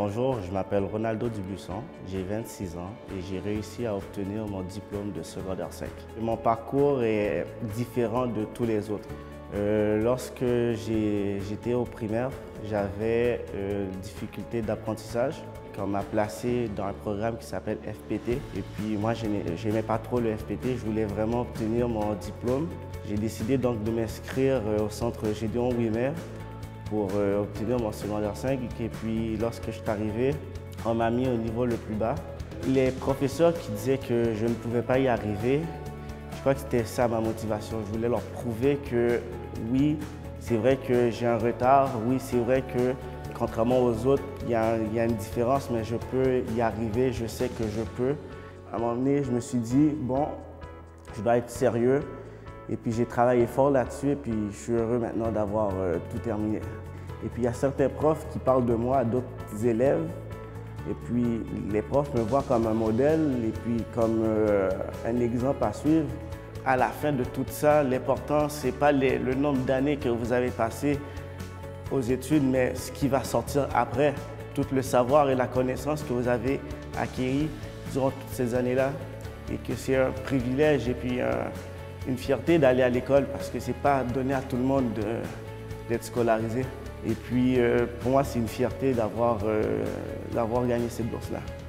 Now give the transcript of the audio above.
Bonjour, je m'appelle Ronaldo Dubuisson, j'ai 26 ans et j'ai réussi à obtenir mon diplôme de secondaire 5. Mon parcours est différent de tous les autres. Lorsque j'étais au primaire, j'avais difficulté d'apprentissage. On m'a placé dans un programme qui s'appelle FPT. Et puis moi, je n'aimais pas trop le FPT, je voulais vraiment obtenir mon diplôme. J'ai décidé donc de m'inscrire au centre Gédéon Ouimet pour obtenir mon secondaire 5. Et puis lorsque je suis arrivé, on m'a mis au niveau le plus bas. Les professeurs qui disaient que je ne pouvais pas y arriver, je crois que c'était ça ma motivation. Je voulais leur prouver que oui, c'est vrai que j'ai un retard, oui, c'est vrai que contrairement aux autres, il y a une différence, mais je peux y arriver, je sais que je peux. À un moment donné, je me suis dit, bon, je dois être sérieux. Et puis j'ai travaillé fort là-dessus et puis je suis heureux maintenant d'avoir tout terminé. Et puis il y a certains profs qui parlent de moi à d'autres élèves. Et puis les profs me voient comme un modèle et puis comme un exemple à suivre. À la fin de tout ça, l'important, ce n'est pas le nombre d'années que vous avez passé aux études, mais ce qui va sortir après, tout le savoir et la connaissance que vous avez acquis durant toutes ces années-là. Et que c'est un privilège et puis une fierté d'aller à l'école parce que ce n'est pas donné à tout le monde d'être scolarisé. Et puis pour moi, c'est une fierté d'avoir gagné cette bourse-là.